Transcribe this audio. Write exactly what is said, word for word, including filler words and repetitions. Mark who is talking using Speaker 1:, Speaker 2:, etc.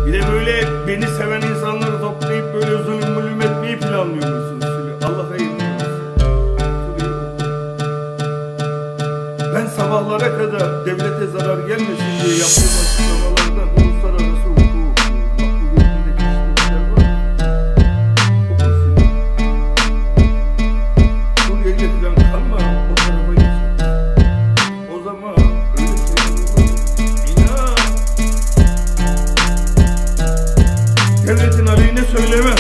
Speaker 1: Bir de böyle beni seven insanları toplayıp böyle zulüm mulüm etmeyi planlıyorsunuz. Allah hayırlı olsun. Ben sabahlara kadar devlete zarar gelmesin diye yaptığım açıklamalarda uluslararası hukuku, bu gözündeki işlemler var. Suriye'yle falan kalma, o tarafa geçin. O zaman öyle şey İnan. Devletin aleyhine söyleme.